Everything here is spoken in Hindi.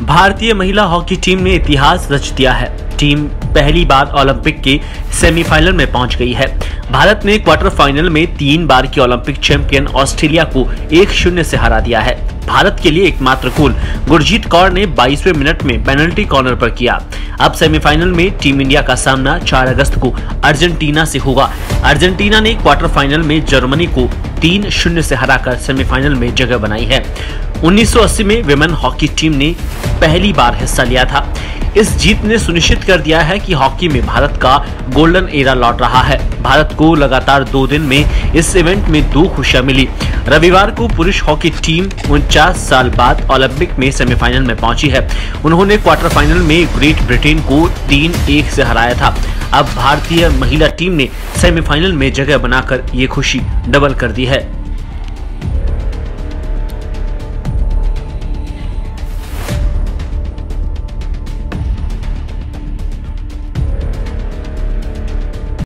भारतीय महिला हॉकी टीम ने इतिहास रच दिया है। टीम पहली बार ओलंपिक के सेमीफाइनल में पहुंच गई है। भारत ने क्वार्टर फाइनल में 3 बार की ओलंपिक चैंपियन ऑस्ट्रेलिया को 1-0 से हरा दिया है। भारत के लिए एकमात्र गोल गुरजीत कौर ने 22वें मिनट में पेनल्टी कॉर्नर पर किया। अब सेमीफाइनल में टीम इंडिया का सामना 4 अगस्त को अर्जेंटीना से होगा। अर्जेंटीना ने क्वार्टर फाइनल में जर्मनी को 3-0 से हराकर सेमीफाइनल में जगह बनाई है। 1980 में विमेन हॉकी टीम ने पहली बार हिस्सा लिया था। इस जीत ने सुनिश्चित कर दिया है कि हॉकी में भारत का गोल्डन एरा लौट रहा है। भारत को लगातार 2 दिन में इस इवेंट में 2 खुशियां मिली। रविवार को पुरुष हॉकी टीम 49 साल बाद ओलंपिक में सेमीफाइनल में पहुंची है। उन्होंने क्वार्टर फाइनल में ग्रेट ब्रिटेन को 3-1 से हराया था। अब भारतीय महिला टीम ने सेमीफाइनल में जगह बनाकर ये खुशी डबल कर दी है।